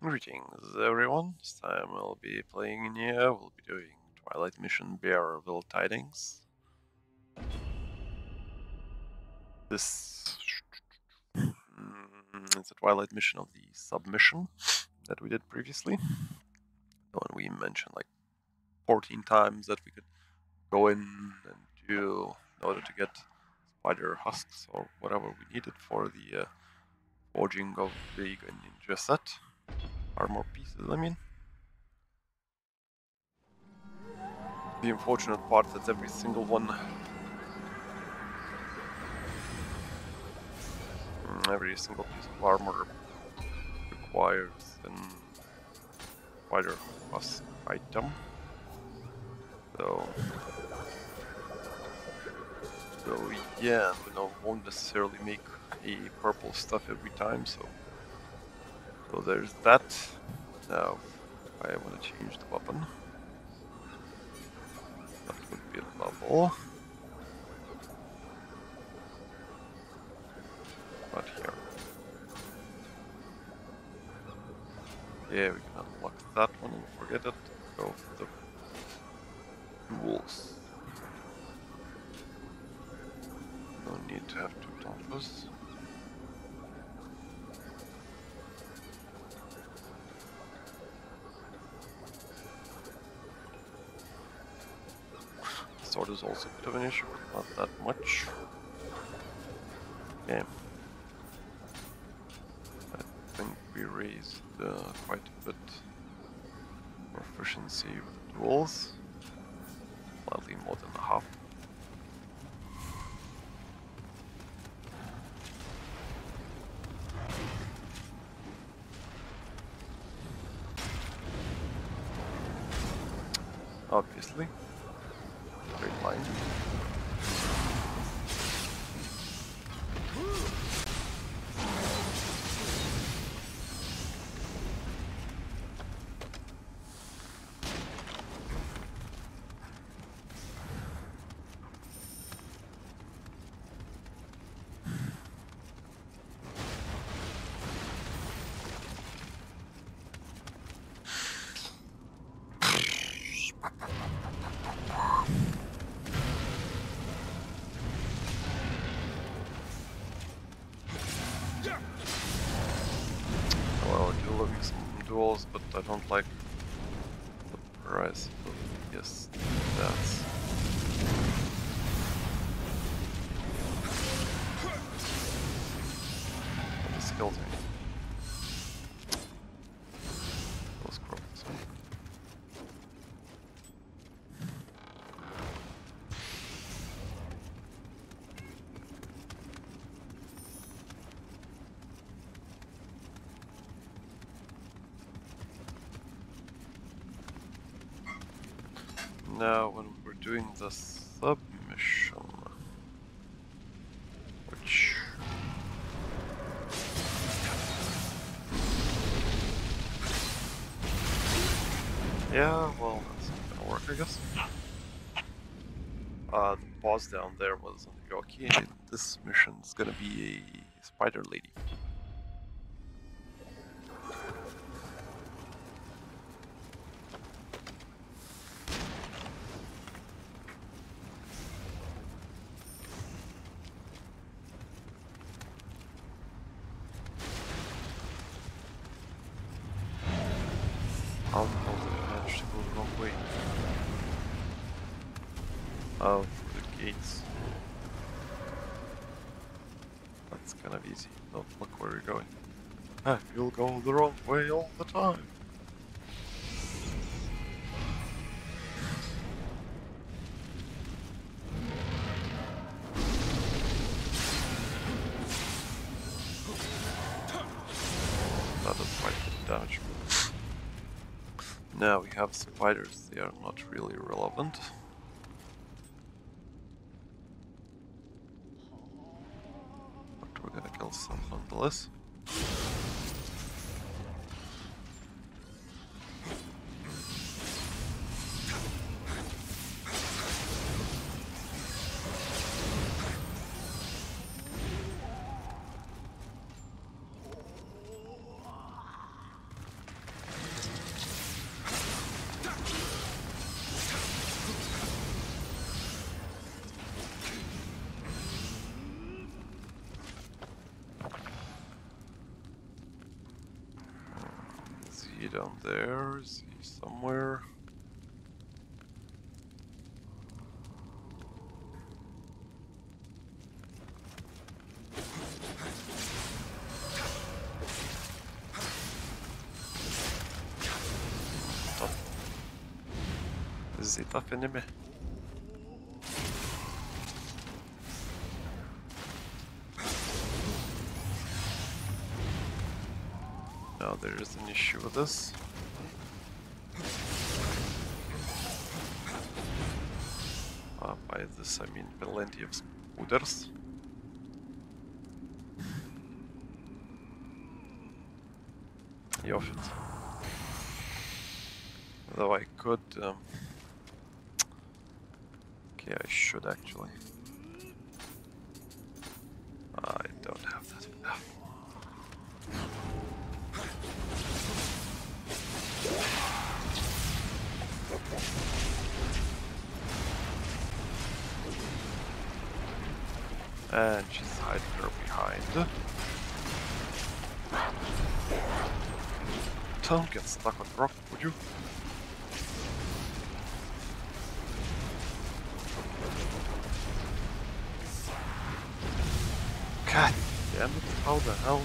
Greetings everyone, this time I'll be playing Nioh, we'll be doing Twilight mission Bearville Tidings. This is a Twilight mission of the submission that we did previously. The one we mentioned like 14 times that we could go in and do in order to get spider husks or whatever we needed for the forging of the ninja set. Armor pieces, I mean. The unfortunate part that every single one, every single piece of armor requires an spider husk item. So yeah, won't necessarily make a purple stuff every time. So there's that. Now, I want to change the weapon. That would be a level. Not here. Yeah, we can unlock that one and forget it. Go for the rules. No need to have two tonfas. Sword is also a bit of an issue, but not that much. Okay. I think we raised quite a bit proficiency with duels. Slightly more than half. Obviously. Straight line. Well, I do love me some duels, but I don't like the price of yes, that's the skill thing. Those crows. Now, when we're doing the submission, which yeah, well, that's not gonna work, I guess. The boss down there was okay. This mission's gonna be a spider lady. How did I manage to go the wrong way? Oh, through the gates. That's kind of easy. Don't look where you're going. Ah, you'll go the wrong way all the time. That does quite a bit of damage. Now we have spiders. They are not really relevant. But we're gonna kill some nonetheless. he down there? Is he somewhere? Is he tough enemy? Now there is an issue with this. By this I mean plenty of scooters. Yoff it. Though I could... okay, I should actually. I don't have that enough. And she's hiding her behind. Don't get stuck on rock, would you? God damn it, how the hell?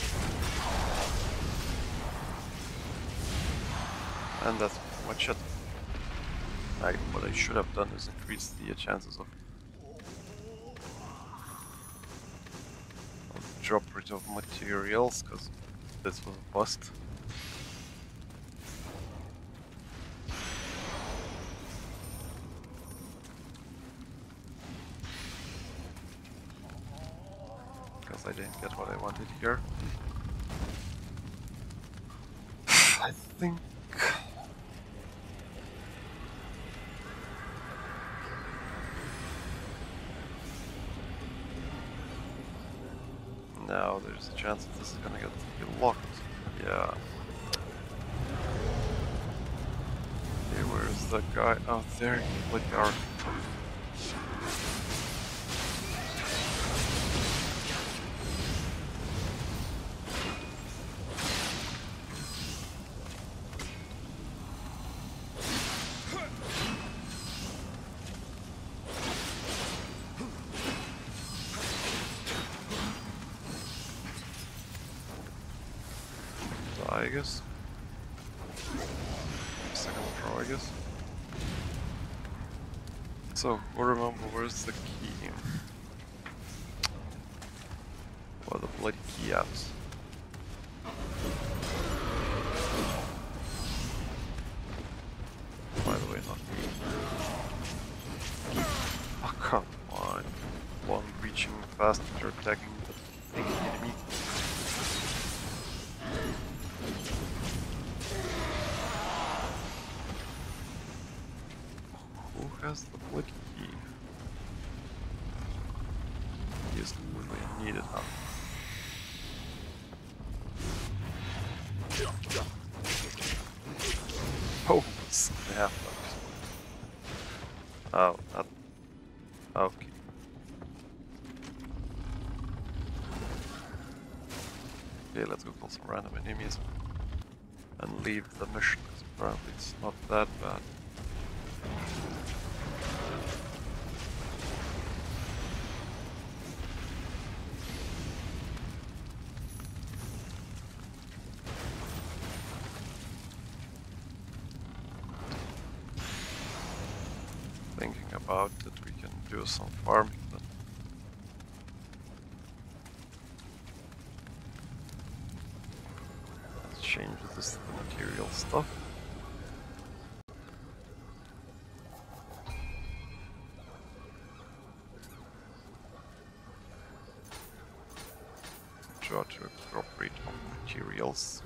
And that's pretty much it. What I should have done is increase the chances of drop rate of materials, because this was a bust. Because I didn't get what I wanted here. I think... now there's a chance that this is gonna get locked. Yeah. Okay, where's the guy? Oh, there, like our... I guess. Second throw, I guess. So, remember, where's the key? Where the bloody key at? By the way, not me. Oh, come on. Long reaching fast after attacking the enemy. Who has the bloody key? He is really needed, huh? Oh, snap. Oh, that... okay. Okay, let's go kill some random enemies and leave the mission, because apparently it's not that bad. Thinking about that we can do some farming then. Let's change this to the material stuff. Try to appropriate on materials.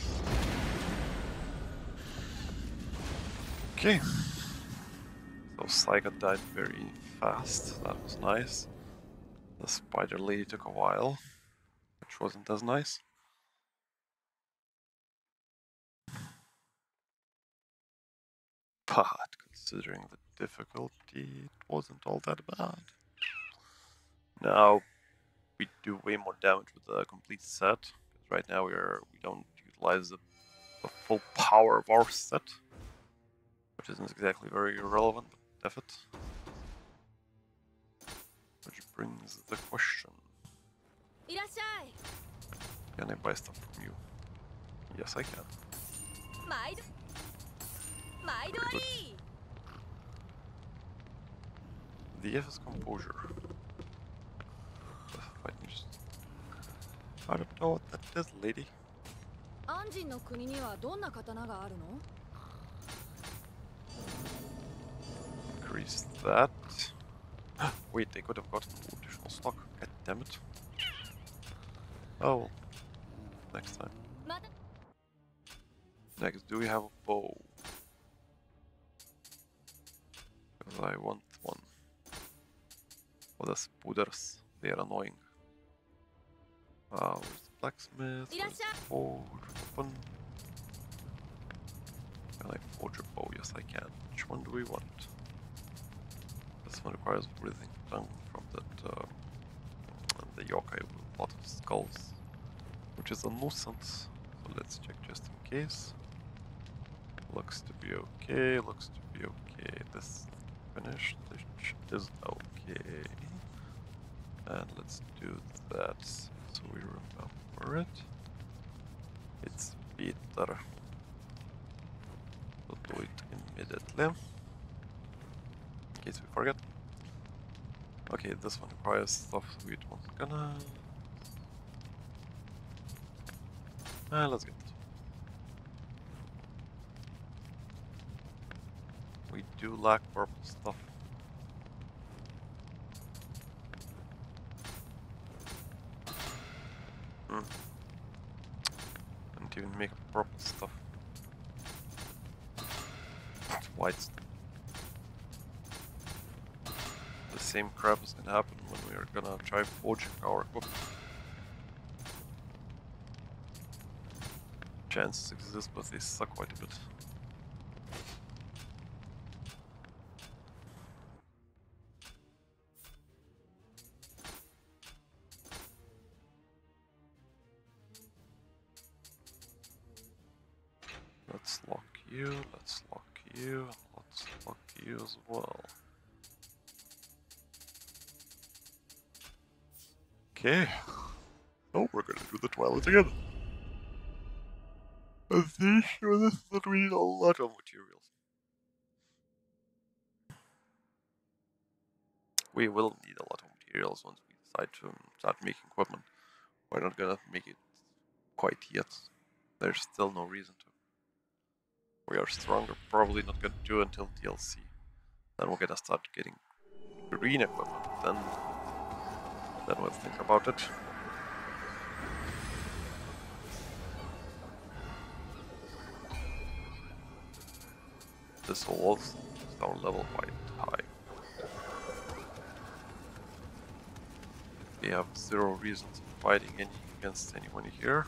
Okay, so Psycho died very fast, that was nice. The spider lady took a while, which wasn't as nice. But considering the difficulty, it wasn't all that bad. Now we do way more damage with the complete set, because right now we don't utilize the full power of our set, which isn't exactly very relevant, but F it. Which brings the question. Can I buy stuff from you? Yes, I can. Very good. The F is composure. I don't know what that is, lady. Increase that. Wait, they could have gotten additional stock. God damn it. Oh, well. Next time. Next, do we have a bow? Because I want one. Oh, the spooders. They are annoying. Where's the blacksmith? Where's the forge? Open. Can I forge a bow? Yes, I can. Which one do we want? This one requires breathing tongue from that the yokai with a lot of skulls, which is a nuisance. So let's check just in case. Looks to be okay. Looks to be okay. This finished. This is okay. And let's do that so we remember it. It's better. So do it immediately. In case we forget. Okay, this one requires stuff we don't gonna. Let's get it. We do lack purple stuff. Can't even make purple stuff. It's white stuff. The same crap is gonna happen when we are gonna try forging our equipment. Chances exist, but they suck quite a bit. Let's lock you, let's lock you, and let's lock you as well. Okay. Oh, we're gonna do the Twilight again. And the issue with this is that we need a lot of materials. We will need a lot of materials once we decide to start making equipment. We're not gonna make it quite yet. There's still no reason to. We are stronger, probably not gonna do until DLC. Then we're gonna start getting green equipment. Then we'll think about it. This was our level quite high. We have zero reasons of fighting against anyone here.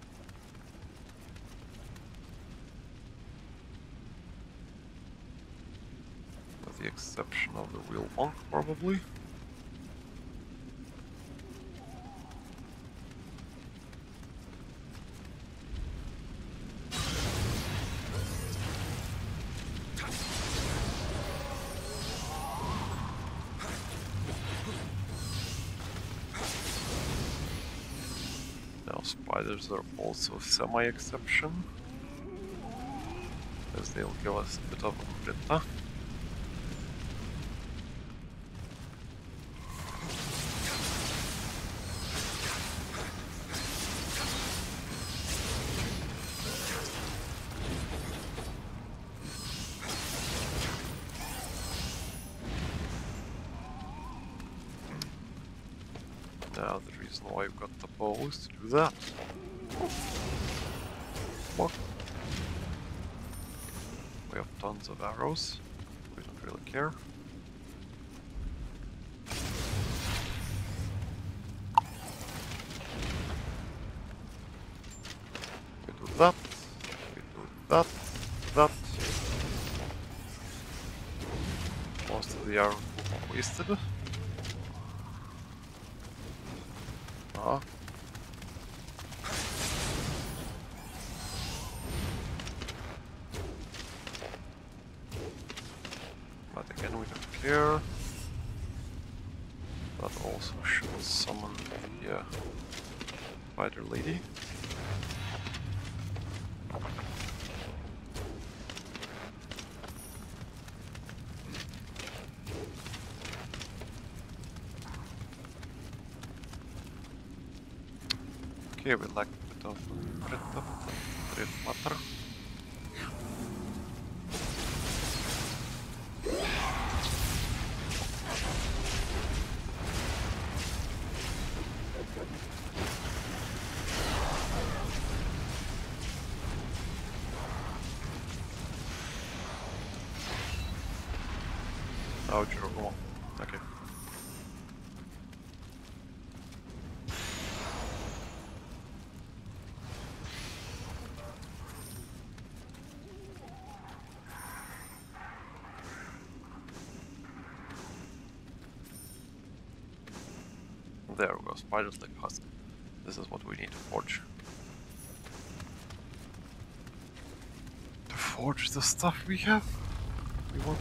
With the exception of the real monk, probably. Spiders are also semi-exception, as they'll give us a bit of a beta. Now the reason why we've got the bow is to do that. What? We have tons of arrows. We don't really care. that. We do that. That. Most of the arrows were wasted. Ah. But again, we don't care. That also should summon the spider lady. Okay, we lack a bit of red matter. Oh, durable. Okay. There we go, spiders like husk. This is what we need to forge. To forge the stuff we have. We want.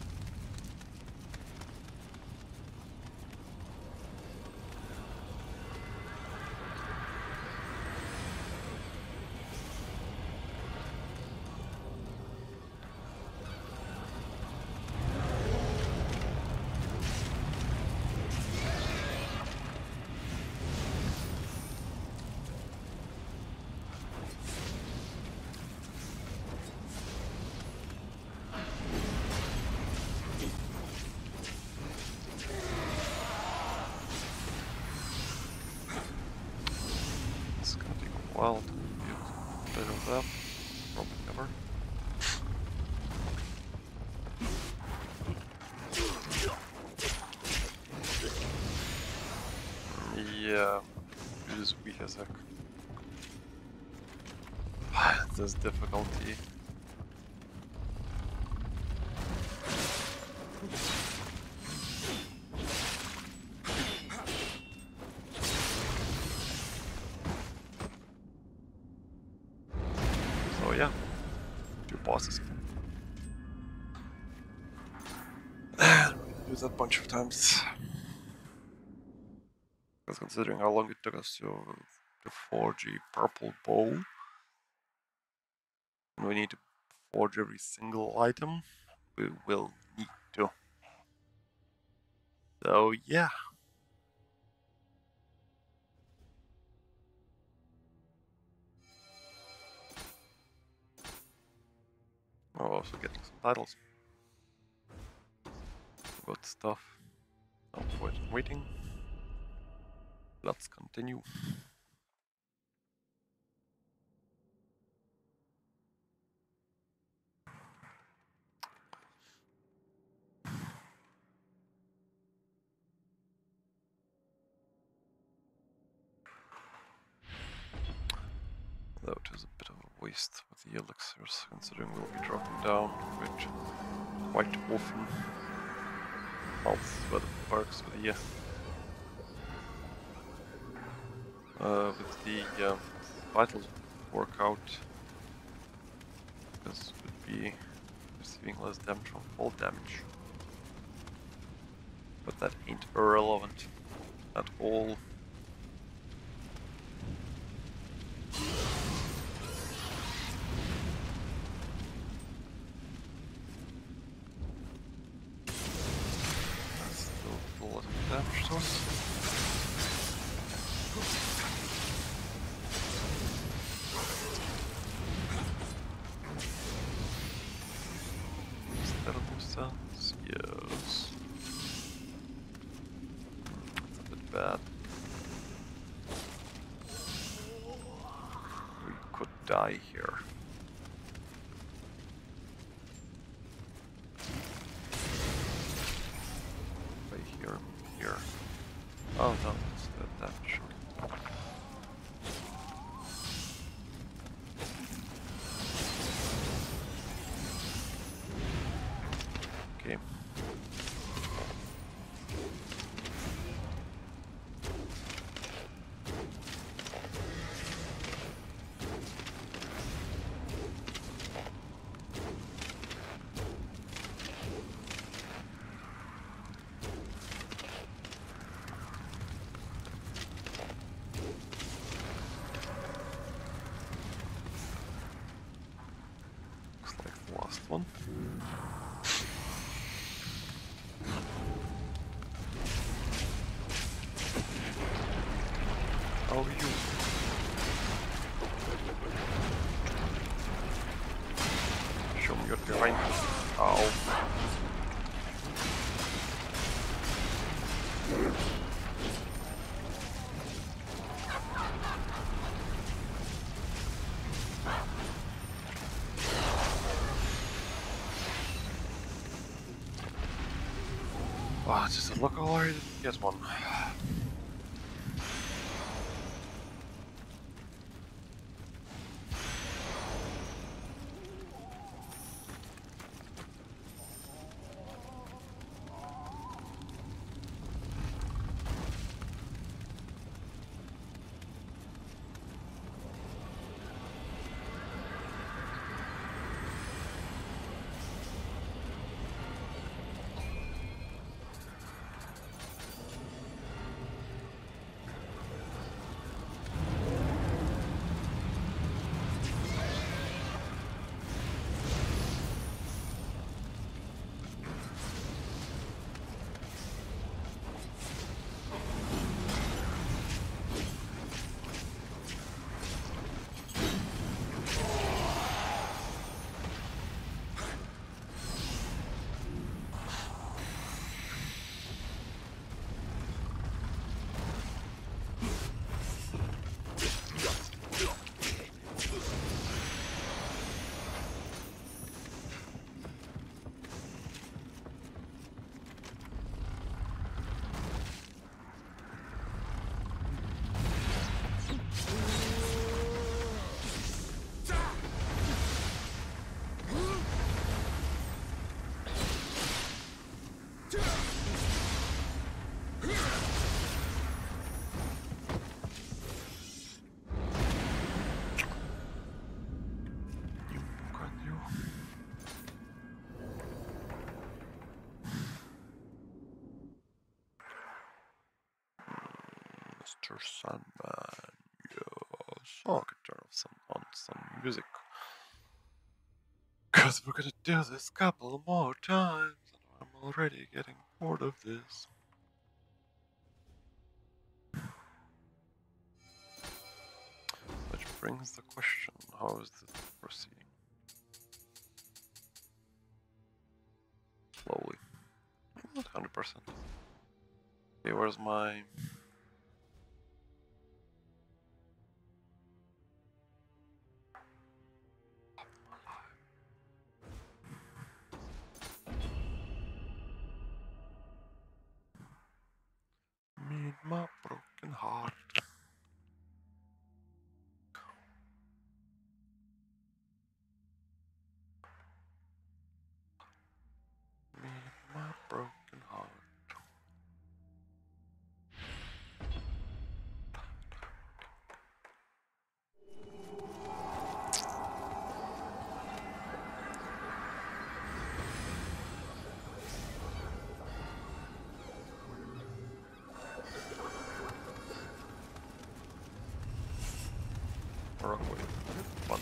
It's gonna take a while to get rid of that. Probably never. Yeah, it is weak as heck. This difficulty. So yeah, 2 bosses. Do that a bunch of times. Because considering how long it took us to forge a purple bow, and we need to forge every single item, we will need to. So yeah. We're also getting some titles. Good stuff. Oh, waiting. Let's continue. Though it is a bit of a waste with the elixirs, considering we'll be dropping down quite often. That's where the perks with the vitals work out. This would be receiving less damage from fall damage. But that ain't irrelevant at all. That's still a lot of damage to us. Is that a booster? Yes. That's a bit bad. We could die here. Right here, here. Oh no, it's the damage. hell are you? Show me your behind. Ow. Oh, it's just a look all I didn't get one. Mr. Sandman, yes. Oh, I could turn off some music. Cause we're gonna do this couple more times, and I'm already getting bored of this. Which brings the question, how is this proceeding? Slowly. Not 100%. Okay, where's my... Meet my broken heart. Meet my broken heart. Wrong way. One.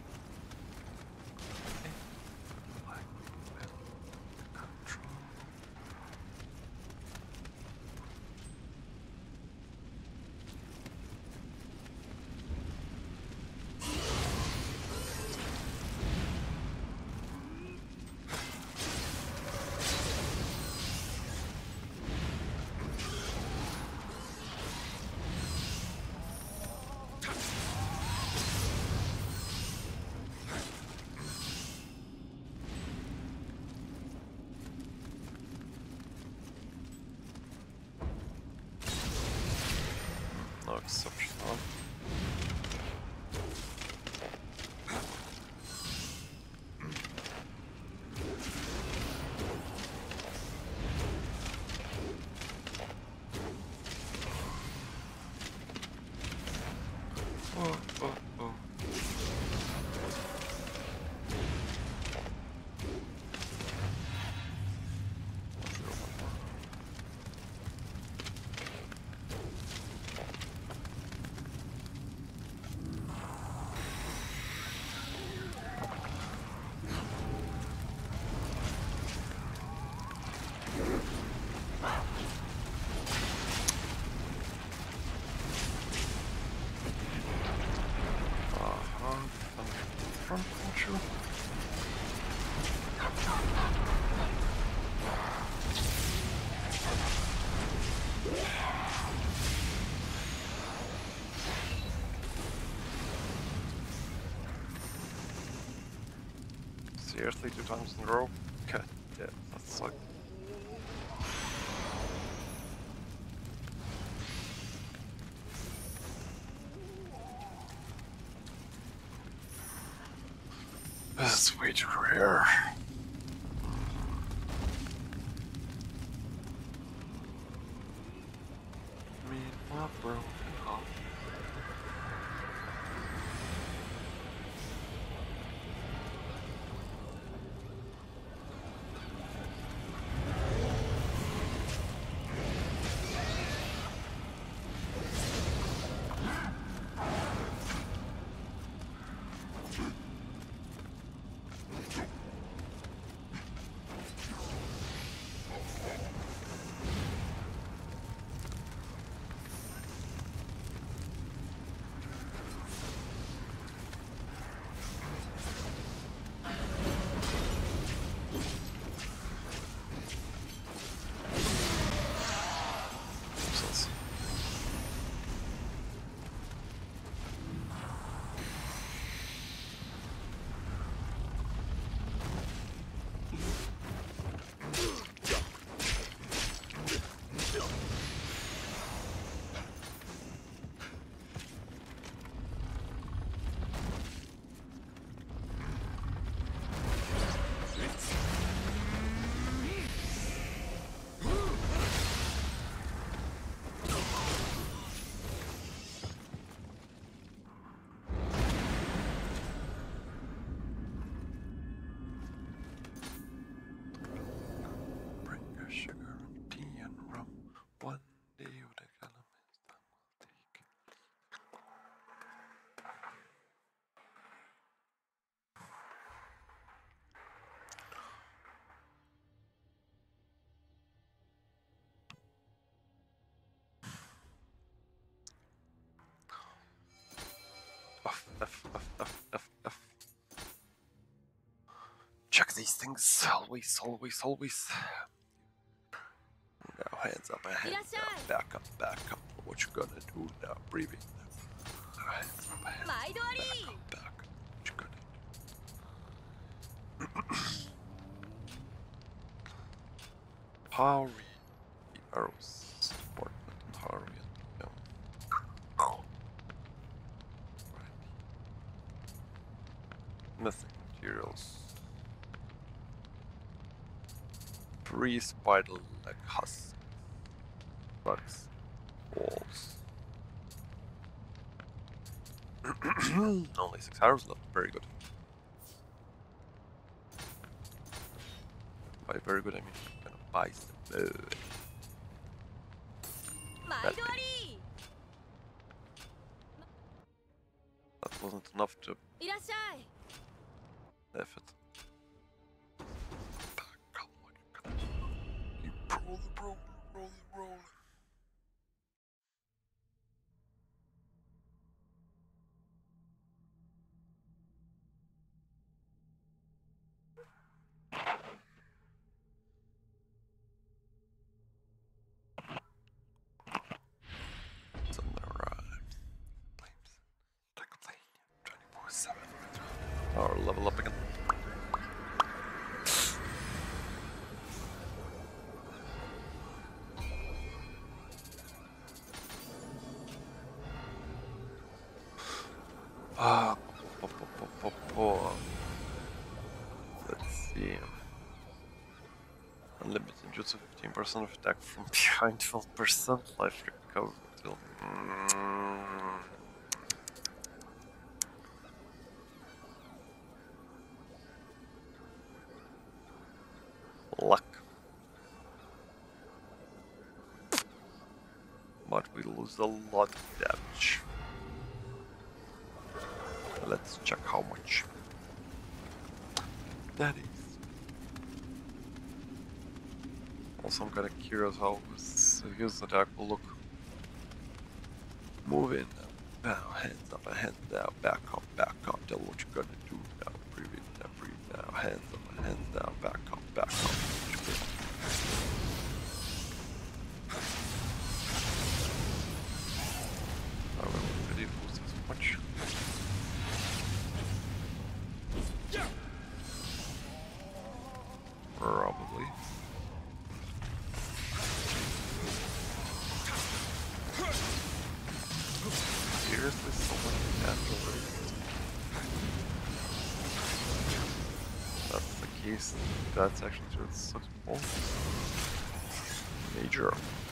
No exception, huh? Oh, oh, oh. Seriously, 2 times in a row? God damn, that sucks. This is way too rare. I mean, my broken heart. F. Check these things, always. Now, hands up, hands down, back up. What you gonna do now? Breathing. Hands up, back up. What you gonna do? Power arrows, department, power Missing materials. 3 spider leg husks. Bugs. Walls. Only 6 arrows left. Very good. By very good, I mean I'm gonna buy some food. That wasn't enough to F it. Come on, you roll. Someone arrived. Flames. Like a flame. 24/7. Or level up again. Let's see. Unlimited jutsu, 15% of attack from behind, 12% life recovery till. Luck. But we lose a lot of damage. Let's check how much that is. Also, I'm kinda curious how his attack will look. Move in now, hands up, hands down, back up. Tell what you're gonna do now. Breathe in now, breathe now, hands up, hands down, back up. case that's actually true, it's such a ball. Major.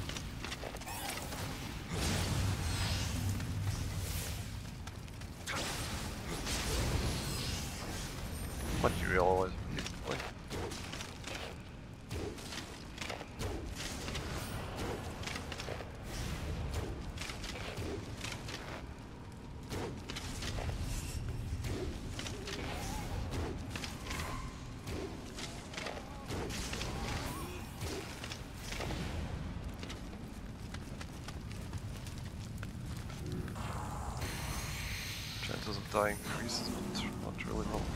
Material always play. Chances of dying increases, but not really helped.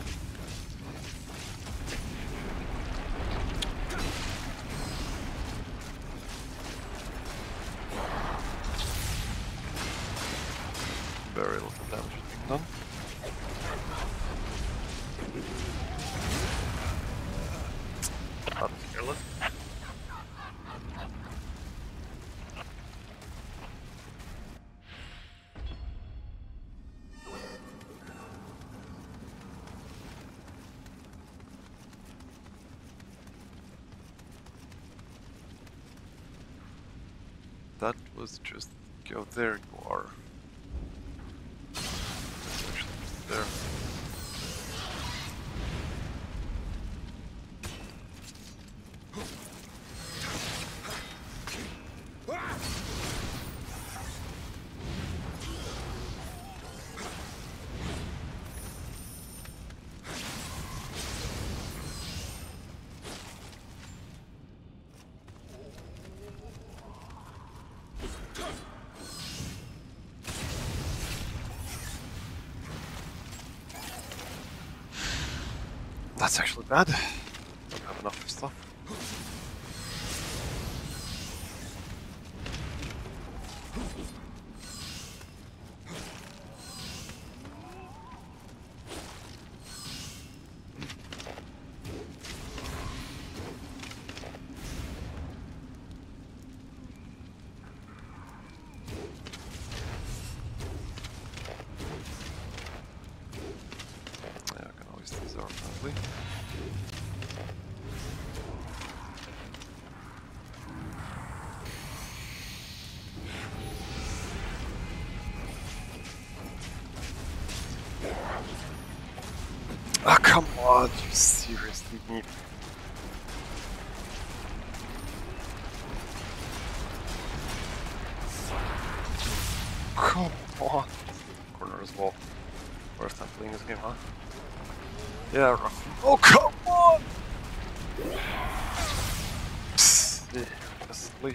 Very little damage being done. Not careless. That was just go there you are. That's actually just there. That's actually bad. Don't have enough stuff. Yeah, I can always use our friendly. Ah, come on, you seriously need. Come on. Corner as well. First time playing this game, huh? Yeah, rough. Oh, come on! Seriously.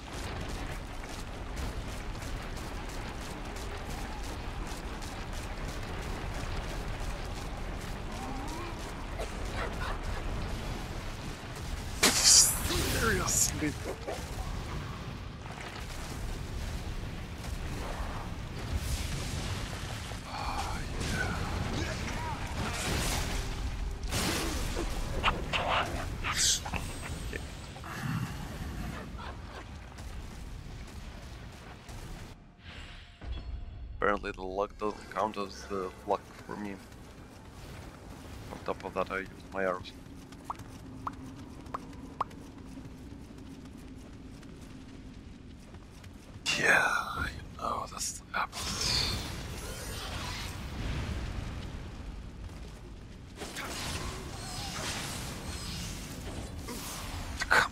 Seriously. Oh, yeah. Okay. Apparently the luck doesn't count as luck for me. On top of that I used my arrows. Yeah, you know, that's the happens. Come.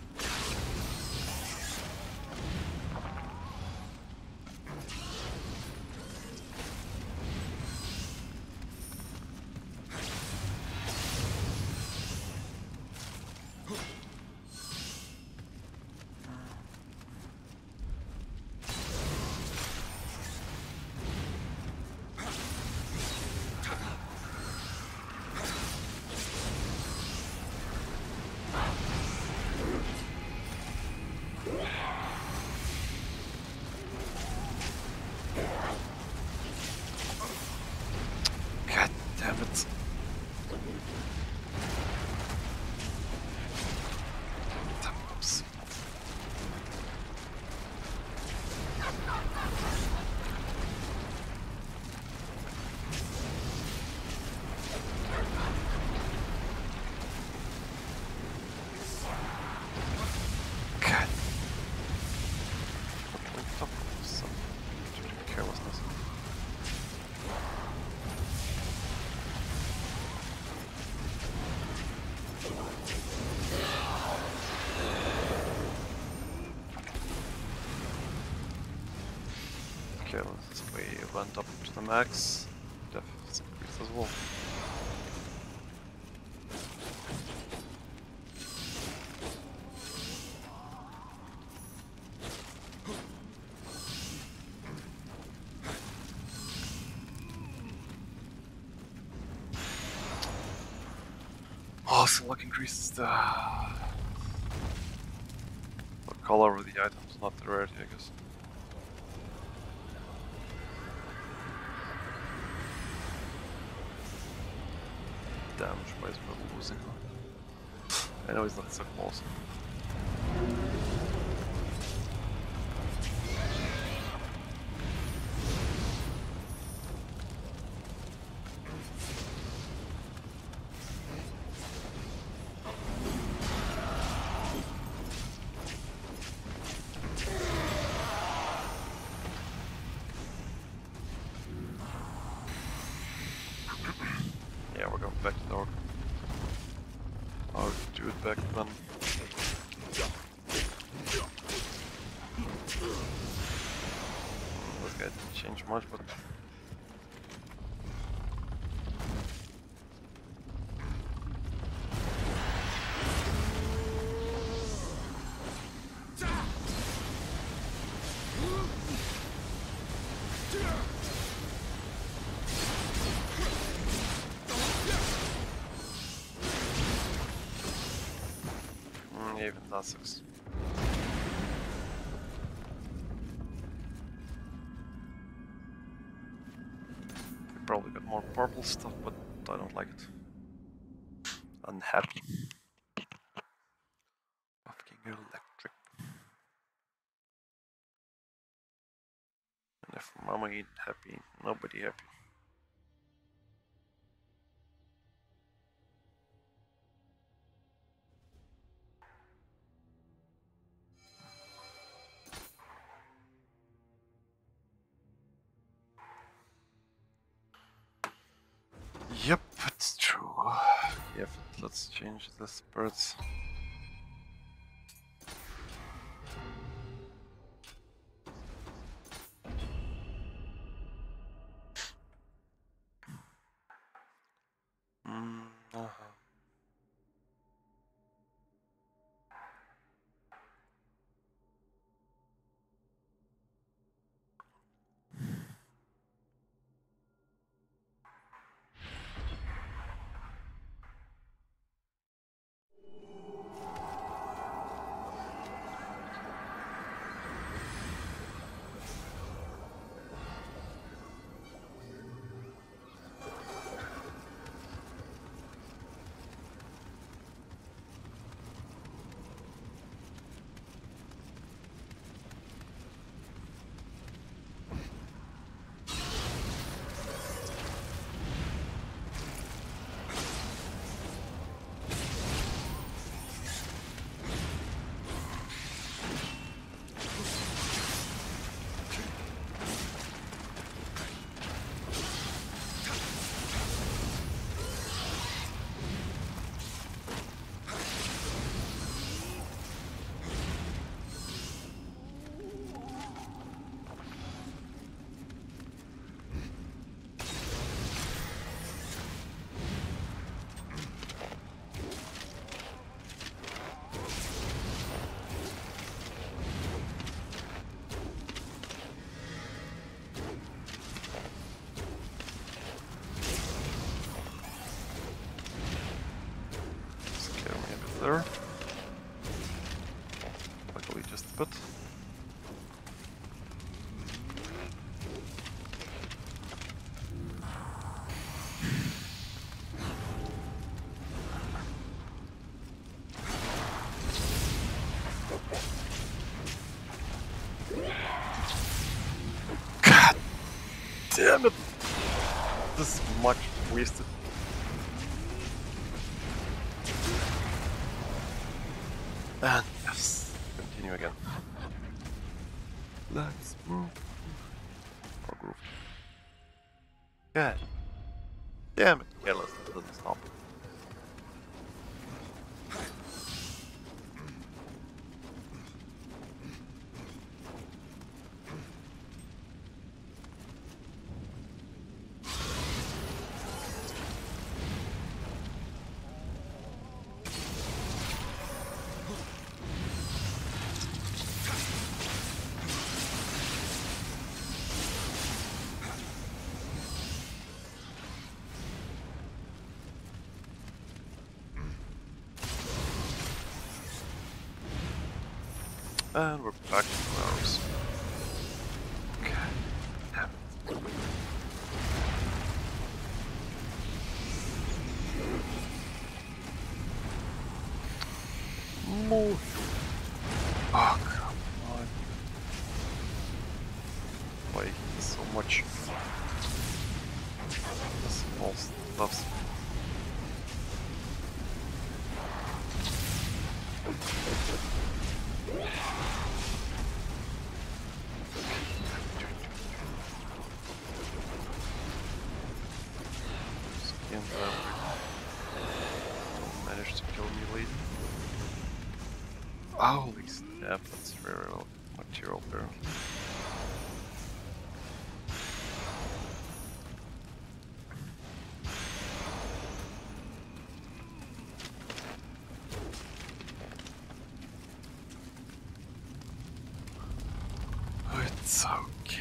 Okay, this way went up to the max. Def is increased as well. Also, luck increases the color of the items, not the rarity, I guess. Damage wise, we're losing. I know he's not so close. Yeah, we're going back to the orc. I'll do it back then. This guy didn't change much, but even that sucks. We probably got more purple stuff, but I don't like it. Unhappy. Fucking electric. And if mama ain't happy, nobody happy. Yep, it's true. Yeah, let's change the spirits. There. Luckily just a bit. God damn it! This is much wasted. And yes, continue again. Let's move. Or groove. God damn it. Yeah, it doesn't stop. And we're back to ours. Okay. Yeah. Move. Oh, come on. Why so much? The small stuff. Skin them. Don't manage to kill me later. Holy snap, that's very well material there. It's okay.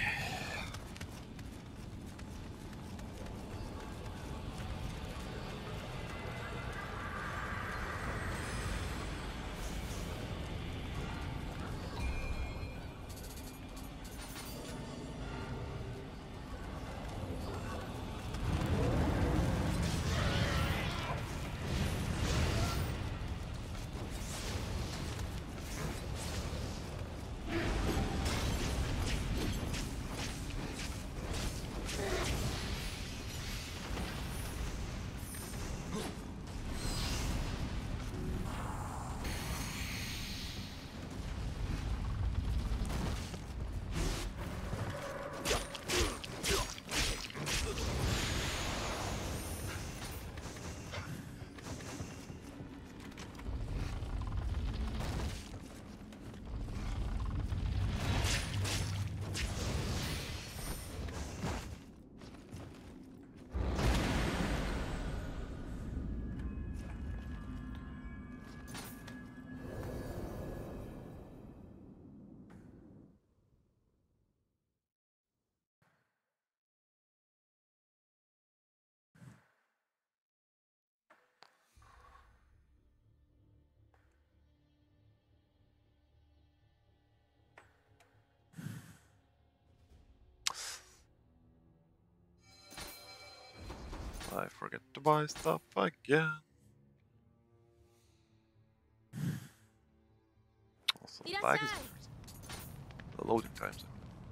I forget to buy stuff again. Also, lag is the loading times.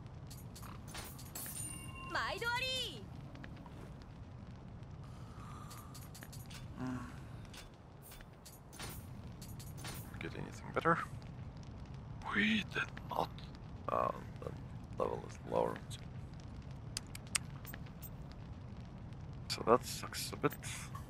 Get anything better? We did not. The level is lower. So that sucks a bit.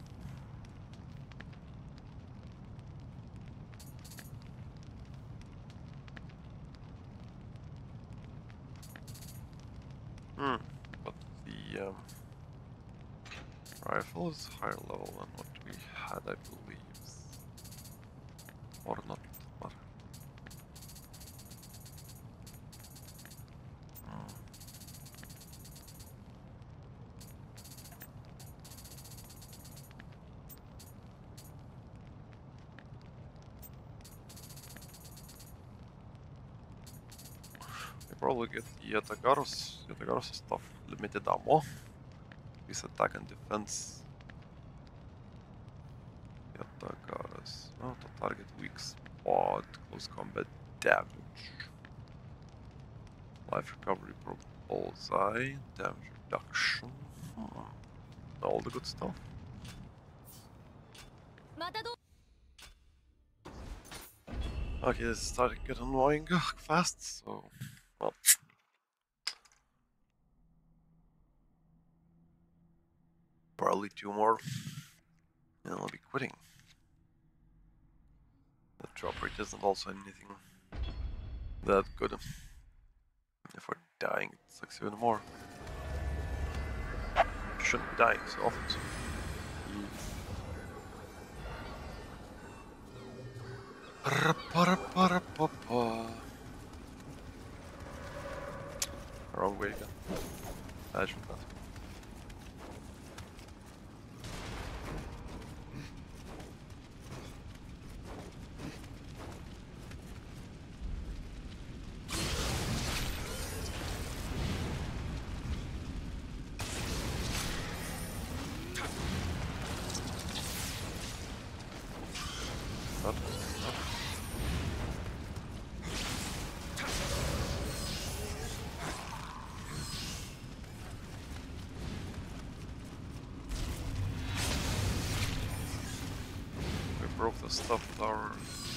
But the rifle is higher level than what we had, I believe. Or not. Probably get the Yatagaros stuff, limited ammo, with attack and defense. Yatagaros, oh, to target weak spot, close combat damage, life recovery pro bullseye, damage reduction, all the good stuff. Okay, this is starting to get annoying fast, so well. Probably 2 more, and I'll be quitting. The drop rate isn't also anything that good. If we're dying, it sucks even more. Shouldn't be dying so often. So. Wrong way again. Imagine that. broke the stuff tower.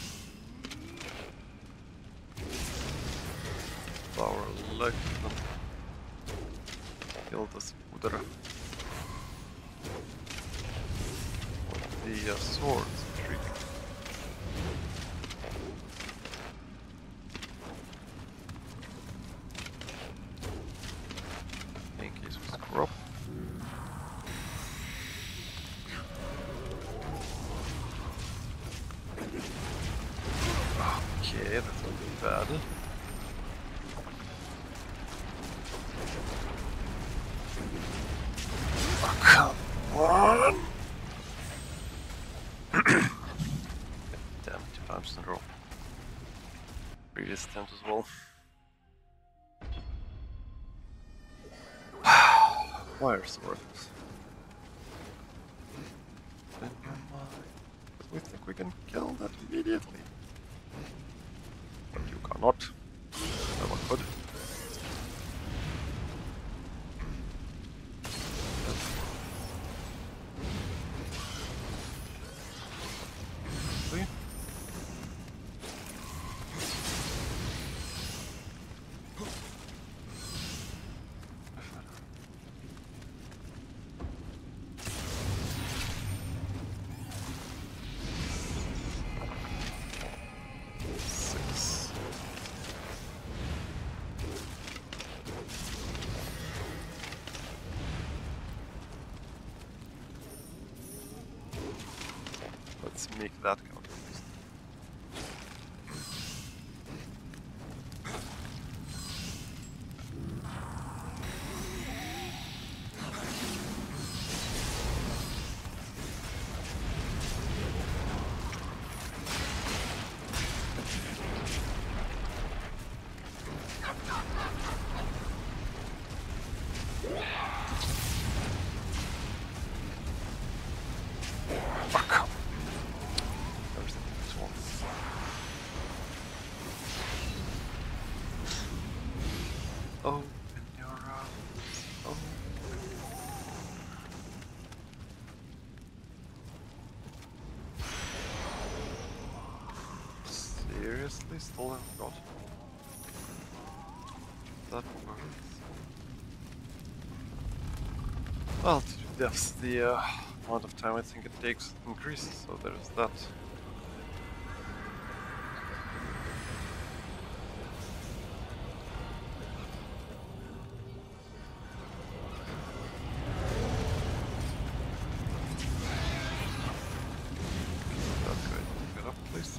Our leg and kill the scooter with the swords retreating. In case we screw up. Okay, that's not too bad. Oh, come on! Damn, 2 times in a row. Previous attempt as well. Fire swords. In your mind. We think we can kill that immediately. But you cannot. No one could. See? Let's make that count. Fuck. There's this one. Open your eyes. Oh. Seriously? Still haven't got that works. Well, to do depths, the amount of time I think it takes increases, so there's that. That's good. Get up, please.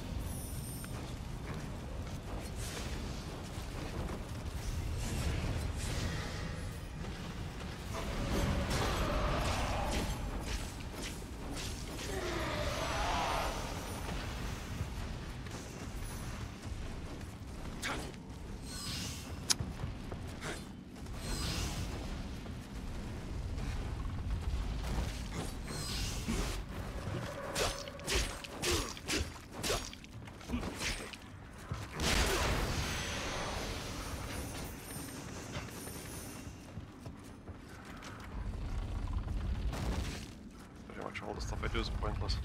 Pretty much all the stuff I do is pointless.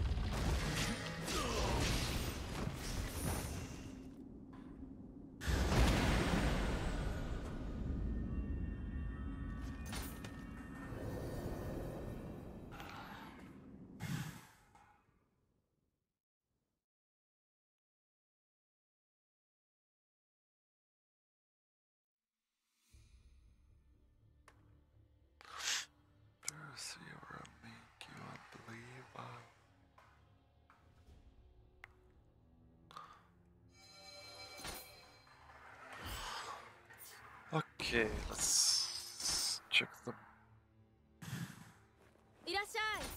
There's your make you unbelievable. Okay, let's check the. いらっしゃい。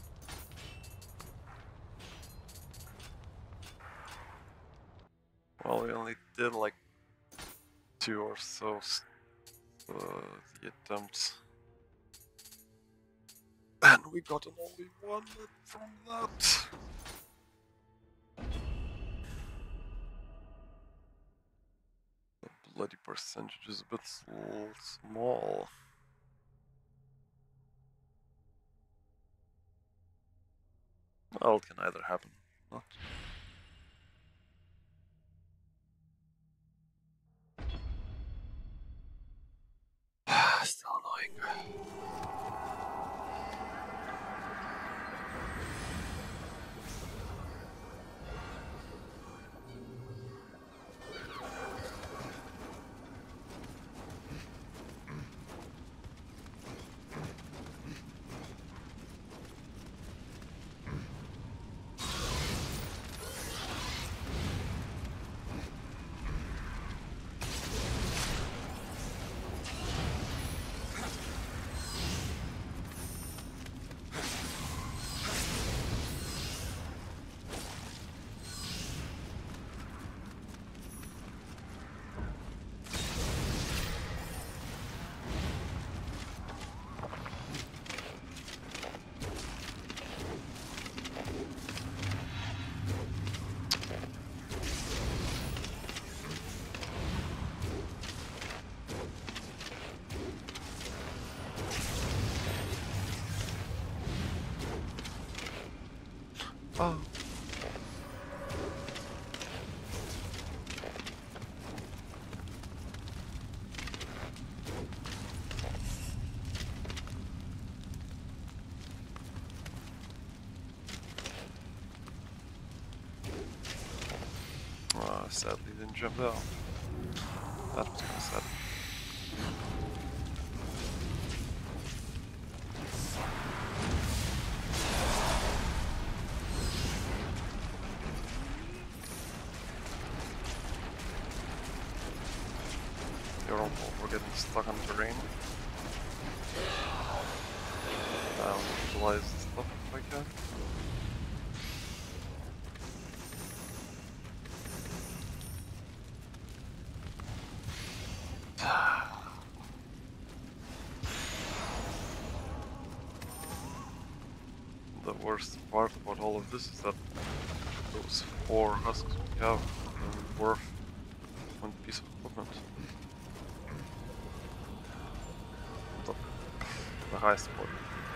Well, we only did like 2 or so the attempts. And we got an only 1 from that. The bloody percentage is a bit small. Well, it can either happen. Not. Still annoying. Oh. Sadly didn't jump out. That was kind of sad. We're getting stuck on terrain. Utilize the stuff if I can. The worst part about all of this is that those 4 husks we have are worth 1 piece of equipment. The highest point.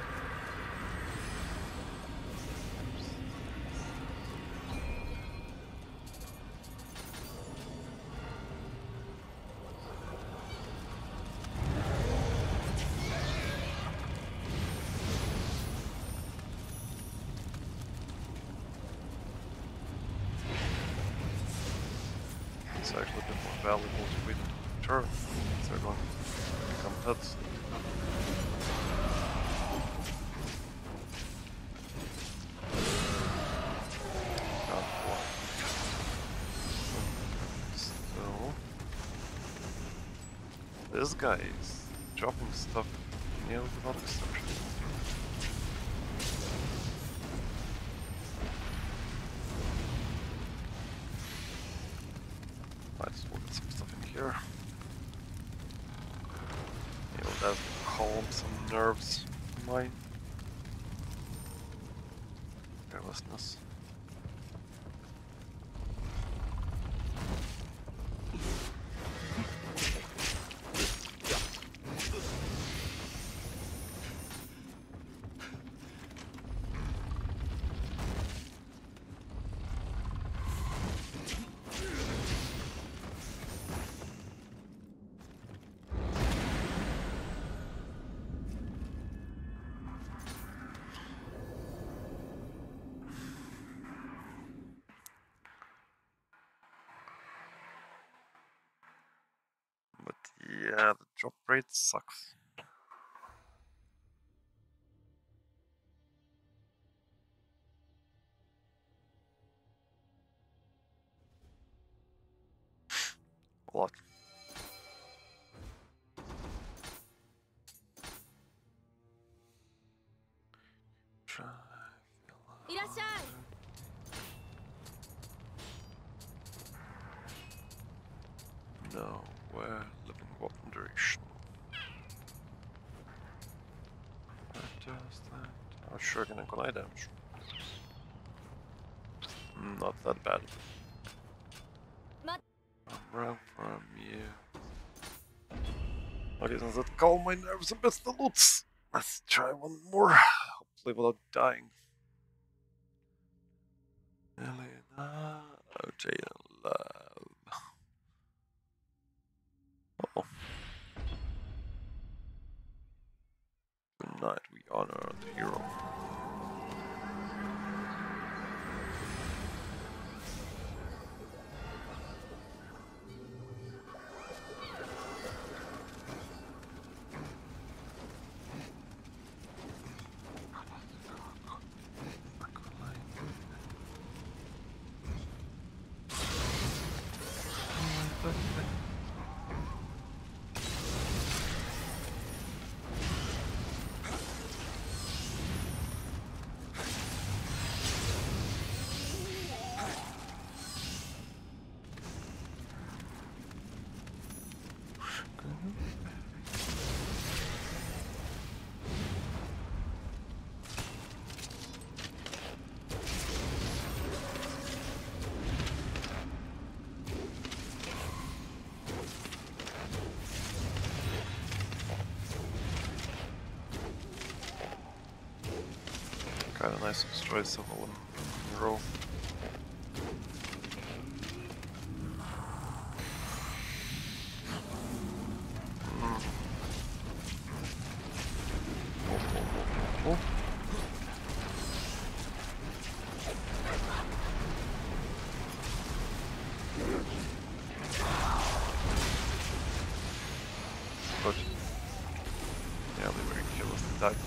It's actually a bit more valuable to win the turn, since they're going to become pets. So, this guy is dropping stuff nearly without exception. Might as well get some stuff in here. You know, that calm some nerves of mine. Carelessness. But yeah, the drop rate sucks. A lot. No, we're living weapon duration. What does that? Oh, sure, can collide damage. Not that bad. Run from you. Okay, does that calm my nerves a bit, the loots? Let's try one more. Hopefully without dying. Elena, love. Oh. Tonight we honor the hero. Kinda nice to destroy some of them in a row. Oh. Good. Yeah, they were kill us the time.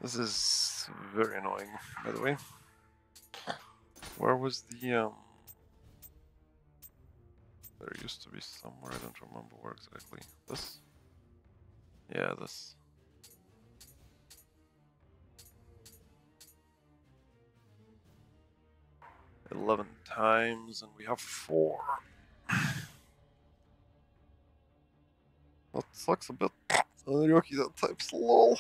This is very annoying, by the way. Where was the there used to be somewhere, I don't remember where exactly. This? Yeah, this. 11 times, and we have 4. That sucks a bit. Ryoki that types lol.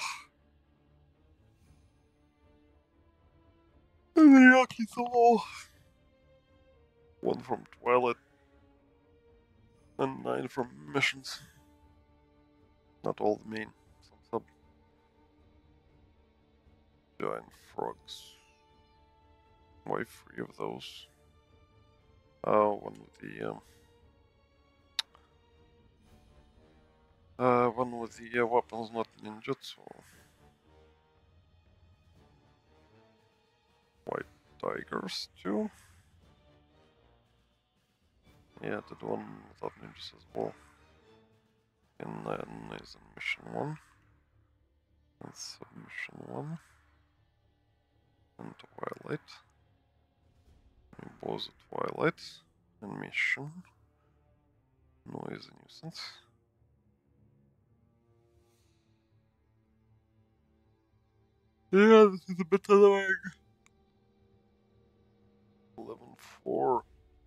Ryoki's lol. 1 from Twilight, and 9 from missions. Not all the main. Some sub. Giant frogs. Why 3 of those? Oh, one with the weapons, not ninjutsu. White tigers too. Yeah, that one without ninjas as well. And then is in mission 1. And submission 1. And Twilight. And both Twilight. And mission. Noise and nuisance. Yeah, this is a bit annoying. 11-4.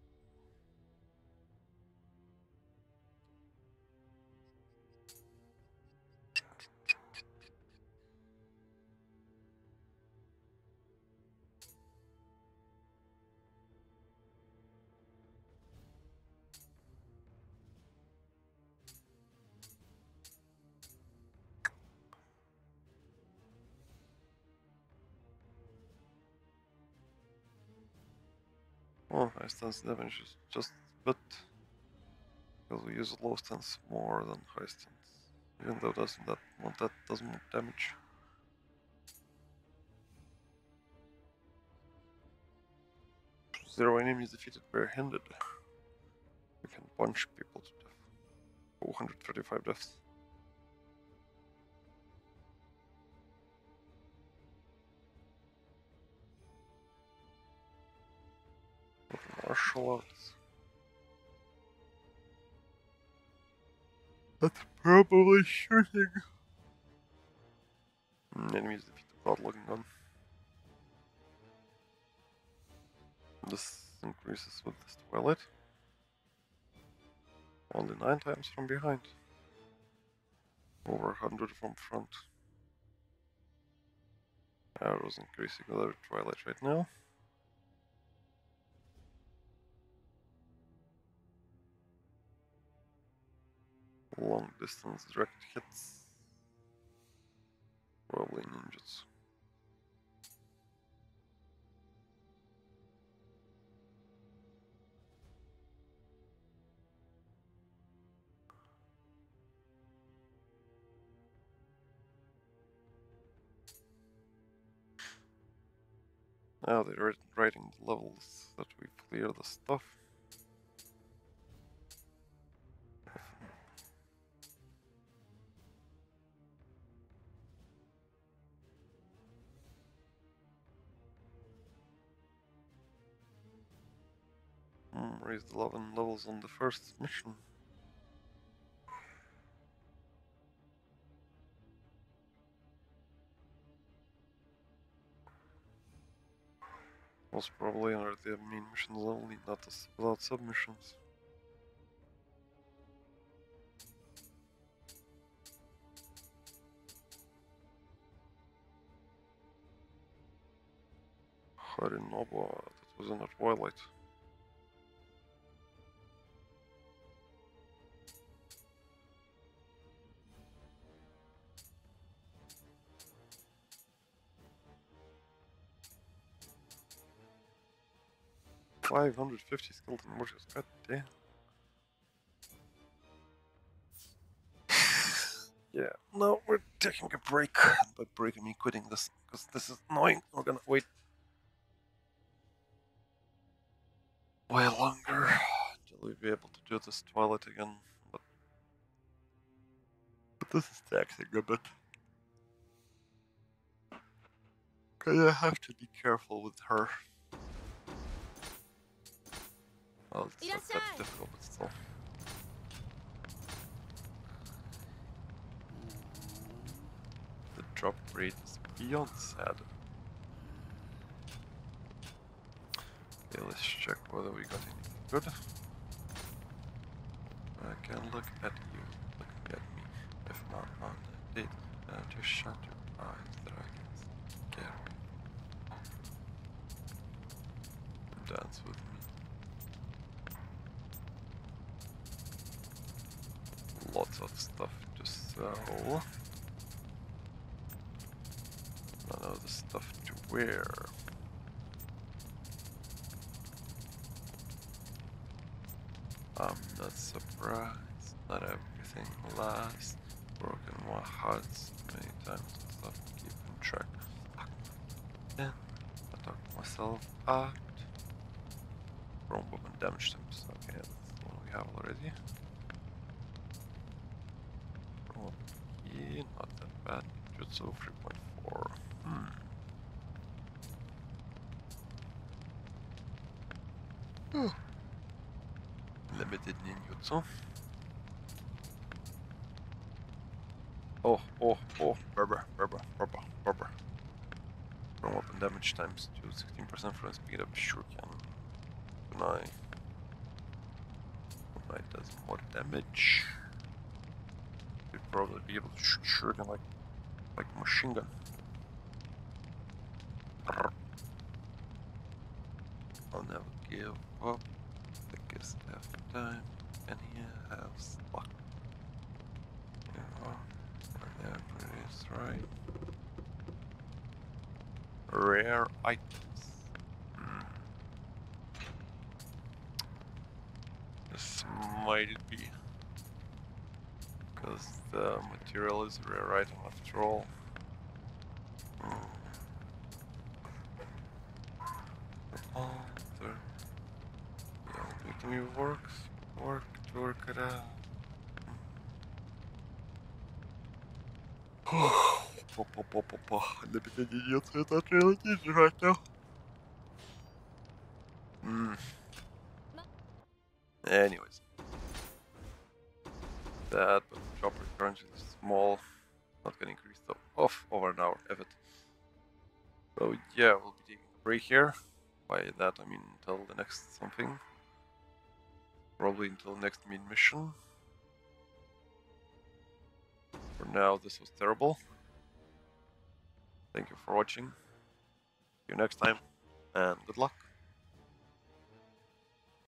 Well, high stance damage is just a bit, because we use low stance more than high stance. Even though that doesn't more damage. Zero enemies defeated barehanded. We can punch people to death. 235 deaths. Martial arts. That's probably shooting. Enemies defeated without logging on. This increases with this Twilight. Only 9 times from behind. Over 100 from front. Arrows increasing with every Twilight right now. Long distance direct hits. Probably ninjas. Now they're writing the levels that we clear the stuff. Raised 11 levels on the first mission. Was probably under the main missions only, not without submissions. Harinoba, that was in a Twilight. $550 skeleton mortars, god damn. Yeah, no, we're taking a break. By break, I mean quitting this, because this is annoying. We're gonna wait way longer until we'll be able to do this Twilight again. But this is taxing a bit. Gonna have to be careful with her. Well, it's not that difficult, but still. The drop rate is beyond sad. Okay, let's check whether we got anything good. I can look at you, looking at me. If not on the date, just shut your eyes that I can scare you. Dance with me. Lots of stuff to sell. None of the stuff to wear. I'm not surprised. Not everything lasts. Broken my hearts many times and stuff to keep in track. Then I talk myself out. Wrong weapon damage times. Okay, that's the one we have already. Wrong key, not that bad. Jutsu 3.4. Limited ninjutsu. Oh, Berber. Wrong weapon damage times 2, 16% from speed up shuriken. Kunai does more damage. You'd probably be able to shoot shuriken like machine gun. I'll never give up. Biggest half time, and he has luck. Whenever it is right. Rare items. This might it be. Because the material is a rare item after all. Make me work it out. Limited idiots are not really easy right now. Anyways. That, but the chopper currently is small. Not gonna increase the off over an hour, if it. So yeah, we'll be taking a break here. By that I mean until the next something. Probably until the next main mission. For now, this was terrible. Thank you for watching. See you next time, and good luck.